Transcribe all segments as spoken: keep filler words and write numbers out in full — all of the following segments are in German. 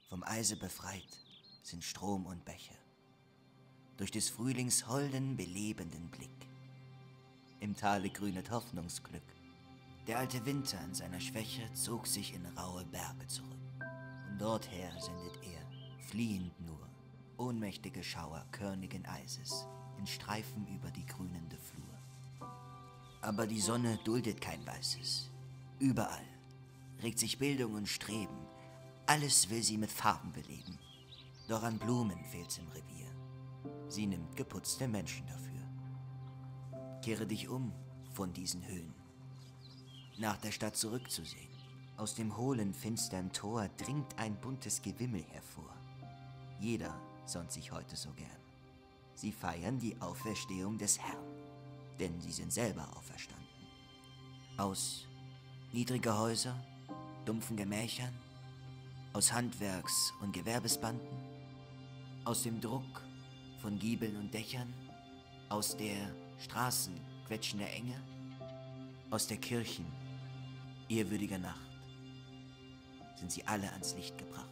vom Eise befreit sind Strom und Bäche. Durch des Frühlings holden, belebenden Blick. Im Tale grünet Hoffnungsglück. Der alte Winter in seiner Schwäche zog sich in raue Berge zurück. Von dorther sendet er, fliehend nur, ohnmächtige Schauer körnigen Eises in Streifen über die grünende Flur. Aber die Sonne duldet kein Weißes. Überall regt sich Bildung und Streben. Alles will sie mit Farben beleben. Doch an Blumen fehlt's im Revier. Sie nimmt geputzte Menschen dafür. Kehre dich um von diesen Höhen. Nach der Stadt zurückzusehen. Aus dem hohlen, finstern Tor dringt ein buntes Gewimmel hervor. Jeder sonnt sich heute so gern. Sie feiern die Auferstehung des Herrn, denn sie sind selber auferstanden. Aus niedriger Häuser, dumpfen Gemächern, aus Handwerks- und Gewerbesbanden, aus dem Druck von Giebeln und Dächern, aus der Straßen quetschender Enge, aus der Kirchen ehrwürdiger Nacht, sind sie alle ans Licht gebracht.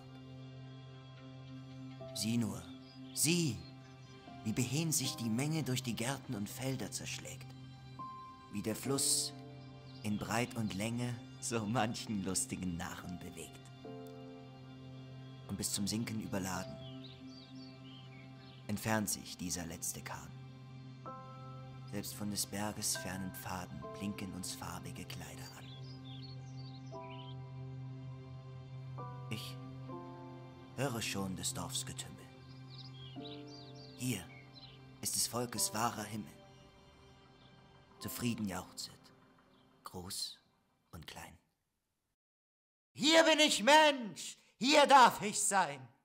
Sieh nur, sieh, wie behend sich die Menge durch die Gärten und Felder zerschlägt, wie der Fluss in Breit und Länge so manchen lustigen Narren bewegt und bis zum Sinken überladen entfernt sich dieser letzte Kahn. Selbst von des Berges fernen Pfaden blinken uns farbige Kleider an. Ich höre schon des Dorfs Getümmel. Hier ist des Volkes wahrer Himmel. Zufrieden jauchzet, groß und klein. Hier bin ich Mensch, hier darf ich sein.